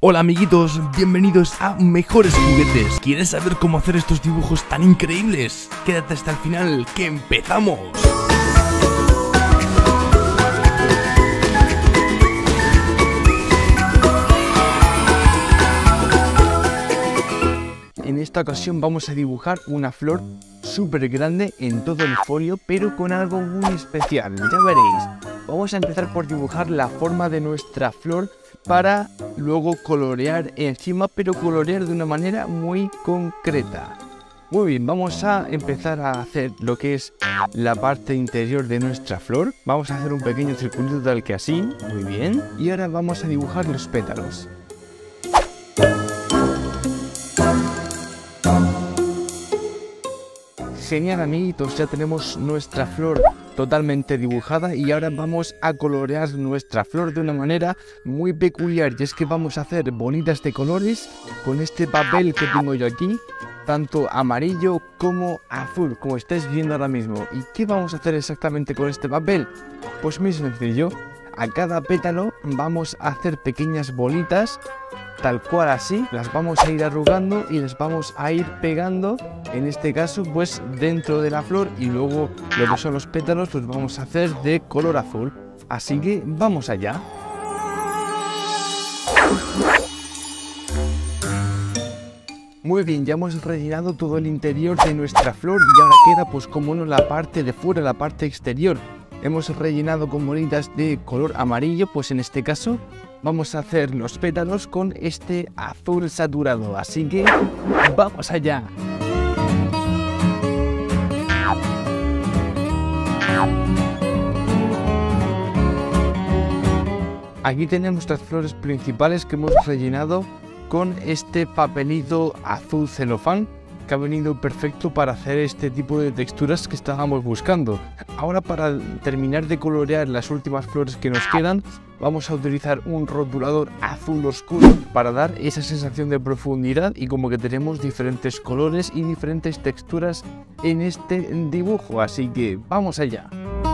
Hola amiguitos, bienvenidos a Mejores Juguetes. ¿Quieres saber cómo hacer estos dibujos tan increíbles? Quédate hasta el final, que empezamos. En esta ocasión vamos a dibujar una flor súper grande en todo el folio, pero con algo muy especial, ya veréis. Vamos a empezar por dibujar la forma de nuestra flor para luego colorear encima, pero colorear de una manera muy concreta. Muy bien, vamos a empezar a hacer lo que es la parte interior de nuestra flor. Vamos a hacer un pequeño circulito tal que así, muy bien. Y ahora vamos a dibujar los pétalos. Genial amiguitos, ya tenemos nuestra flor totalmente dibujada y ahora vamos a colorear nuestra flor de una manera muy peculiar, y es que vamos a hacer bolitas de colores con este papel que tengo yo aquí, tanto amarillo como azul, como estáis viendo ahora mismo. ¿Y qué vamos a hacer exactamente con este papel? Pues muy sencillo, a cada pétalo vamos a hacer pequeñas bolitas, tal cual así, las vamos a ir arrugando y les vamos a ir pegando, en este caso pues dentro de la flor, y luego lo que son los pétalos los vamos a hacer de color azul. Así que vamos allá. Muy bien, ya hemos rellenado todo el interior de nuestra flor y ahora queda pues como no la parte de fuera, la parte exterior. Hemos rellenado con bolitas de color amarillo, pues en este caso vamos a hacer los pétalos con este azul saturado, así que ¡vamos allá! Aquí tenemos nuestras flores principales que hemos rellenado con este papelito azul celofán, que ha venido perfecto para hacer este tipo de texturas que estábamos buscando. Ahora, para terminar de colorear las últimas flores que nos quedan, vamos a utilizar un rotulador azul oscuro para dar esa sensación de profundidad y como que tenemos diferentes colores y diferentes texturas en este dibujo, así que vamos allá.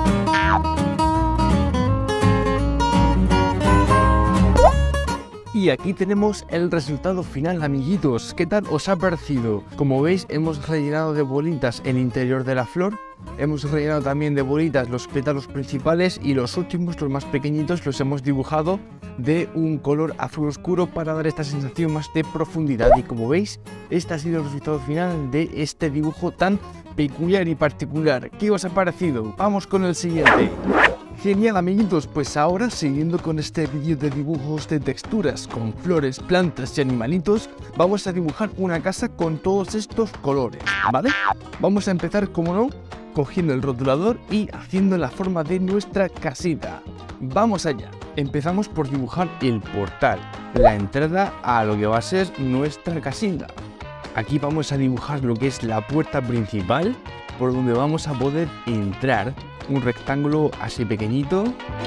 Y aquí tenemos el resultado final amiguitos. ¿Qué tal os ha parecido? Como veis, hemos rellenado de bolitas el interior de la flor, hemos rellenado también de bolitas los pétalos principales y los últimos, los más pequeñitos, los hemos dibujado de un color azul oscuro para dar esta sensación más de profundidad. Y como veis, este ha sido el resultado final de este dibujo tan peculiar y particular. ¿Qué os ha parecido? Vamos con el siguiente. Genial amiguitos, pues ahora siguiendo con este vídeo de dibujos de texturas con flores, plantas y animalitos, vamos a dibujar una casa con todos estos colores, ¿vale? Vamos a empezar, como no, cogiendo el rotulador y haciendo la forma de nuestra casita. Vamos allá. Empezamos por dibujar el portal, la entrada a lo que va a ser nuestra casita. Aquí vamos a dibujar lo que es la puerta principal, por donde vamos a poder entrar. Un rectángulo así pequeñito.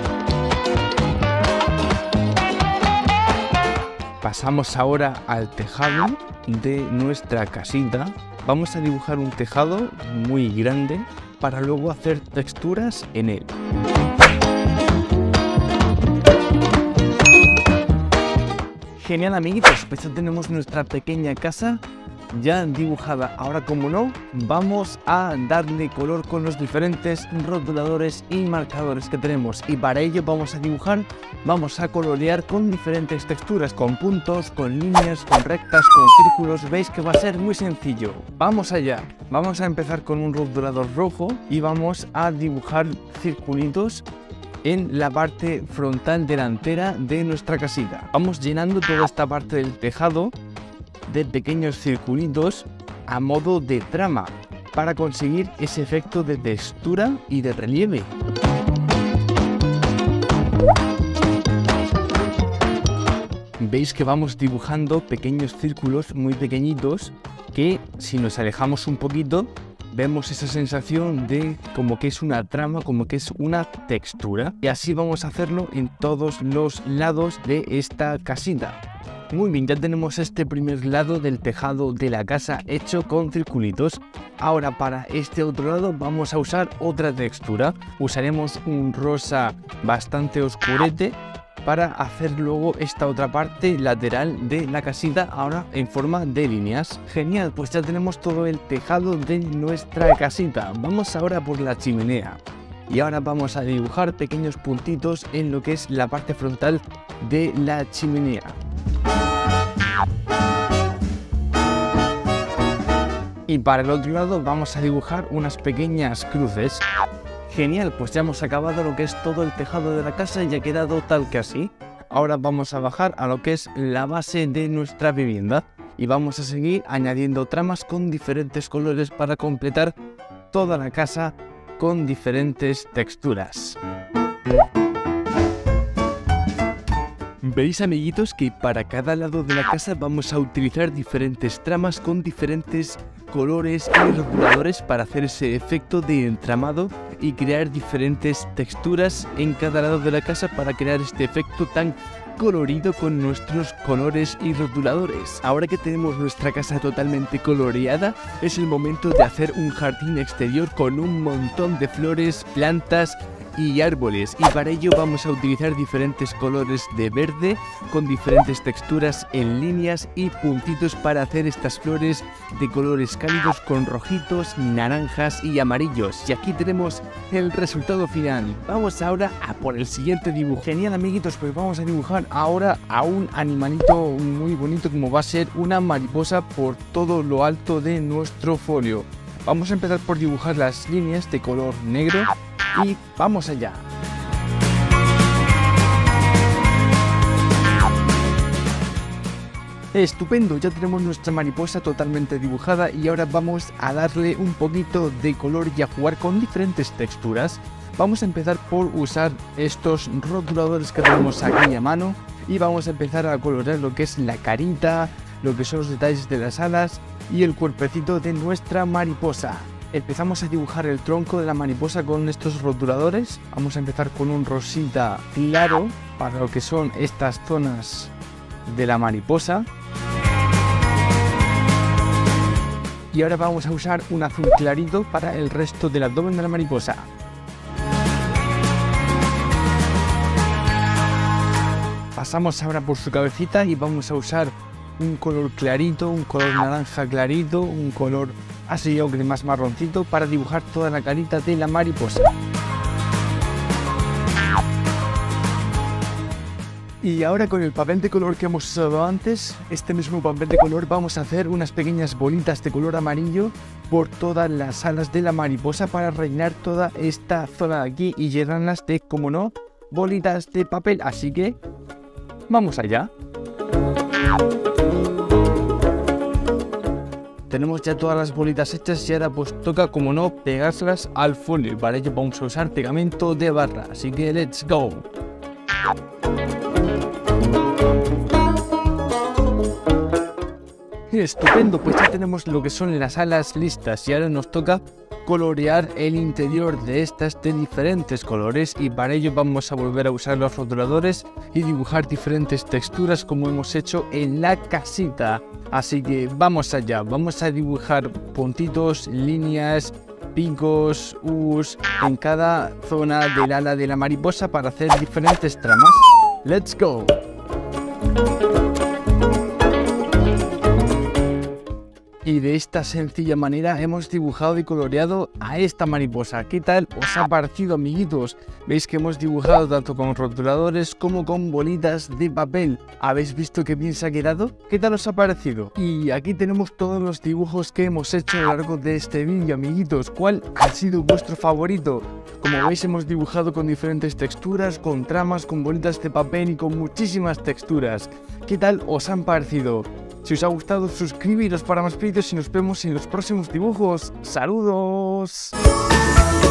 Pasamos ahora al tejado de nuestra casita. Vamos a dibujar un tejado muy grande para luego hacer texturas en él. Genial amiguitos, pues ya tenemos nuestra pequeña casa ya dibujada. Ahora, como no, vamos a darle color con los diferentes rotuladores y marcadores que tenemos, y para ello vamos a dibujar, vamos a colorear con diferentes texturas, con puntos, con líneas, con rectas, con círculos. Veis que va a ser muy sencillo. Vamos allá. Vamos a empezar con un rotulador rojo y vamos a dibujar circulitos en la parte frontal delantera de nuestra casita. Vamos llenando toda esta parte del tejado de pequeños circulitos a modo de trama para conseguir ese efecto de textura y de relieve. Veis que vamos dibujando pequeños círculos muy pequeñitos que, si nos alejamos un poquito, vemos esa sensación de como que es una trama, como que es una textura, y así vamos a hacerlo en todos los lados de esta casita. Muy bien, ya tenemos este primer lado del tejado de la casa hecho con circulitos. Ahora, para este otro lado vamos a usar otra textura. Usaremos un rosa bastante oscurete para hacer luego esta otra parte lateral de la casita, ahora en forma de líneas. Genial, pues ya tenemos todo el tejado de nuestra casita. Vamos ahora por la chimenea. Y ahora vamos a dibujar pequeños puntitos en lo que es la parte frontal de la chimenea. Y para el otro lado vamos a dibujar unas pequeñas cruces. Genial, pues ya hemos acabado lo que es todo el tejado de la casa y ya ha quedado tal que así. Ahora vamos a bajar a lo que es la base de nuestra vivienda y vamos a seguir añadiendo tramas con diferentes colores para completar toda la casa con diferentes texturas. Veis, amiguitos, que para cada lado de la casa vamos a utilizar diferentes tramas con diferentes colores y rotuladores para hacer ese efecto de entramado y crear diferentes texturas en cada lado de la casa para crear este efecto tan colorido con nuestros colores y rotuladores. Ahora que tenemos nuestra casa totalmente coloreada, es el momento de hacer un jardín exterior con un montón de flores, plantas y árboles, y para ello vamos a utilizar diferentes colores de verde con diferentes texturas en líneas y puntitos para hacer estas flores de colores cálidos con rojitos, naranjas y amarillos. Y aquí tenemos el resultado final. Vamos ahora a por el siguiente dibujo. Genial, amiguitos, pues vamos a dibujar ahora a un animalito muy bonito como va a ser una mariposa por todo lo alto de nuestro folio. Vamos a empezar por dibujar las líneas de color negro y vamos allá. Estupendo, ya tenemos nuestra mariposa totalmente dibujada y ahora vamos a darle un poquito de color y a jugar con diferentes texturas. Vamos a empezar por usar estos rotuladores que tenemos aquí a mano y vamos a empezar a colorear lo que es la carita, lo que son los detalles de las alas y el cuerpecito de nuestra mariposa. Empezamos a dibujar el tronco de la mariposa con estos rotuladores. Vamos a empezar con un rosita claro para lo que son estas zonas de la mariposa. Y ahora vamos a usar un azul clarito para el resto del abdomen de la mariposa. Pasamos ahora por su cabecita y vamos a usar un color clarito, un color naranja clarito, un color así ocre más marroncito para dibujar toda la carita de la mariposa. Y ahora con el papel de color que hemos usado antes, este mismo papel de color, vamos a hacer unas pequeñas bolitas de color amarillo por todas las alas de la mariposa para rellenar toda esta zona de aquí y llenarlas de, como no, bolitas de papel. Así que vamos allá. Tenemos ya todas las bolitas hechas y ahora pues toca, como no, pegárselas al folio. Para ello vamos a usar pegamento de barra, así que let's go. Estupendo, pues ya tenemos lo que son las alas listas y ahora nos toca colorear el interior de estas de diferentes colores y para ello vamos a volver a usar los rotuladores y dibujar diferentes texturas como hemos hecho en la casita. Así que vamos allá, vamos a dibujar puntitos, líneas, picos, U's en cada zona del ala de la mariposa para hacer diferentes tramas. ¡Let's go! Y de esta sencilla manera hemos dibujado y coloreado a esta mariposa. ¿Qué tal os ha parecido, amiguitos? Veis que hemos dibujado tanto con rotuladores como con bolitas de papel. ¿Habéis visto qué bien se ha quedado? ¿Qué tal os ha parecido? Y aquí tenemos todos los dibujos que hemos hecho a lo largo de este vídeo, amiguitos. ¿Cuál ha sido vuestro favorito? Como veis, hemos dibujado con diferentes texturas, con tramas, con bolitas de papel y con muchísimas texturas. ¿Qué tal os han parecido? Si os ha gustado, suscribiros para más vídeos y nos vemos en los próximos dibujos. ¡Saludos!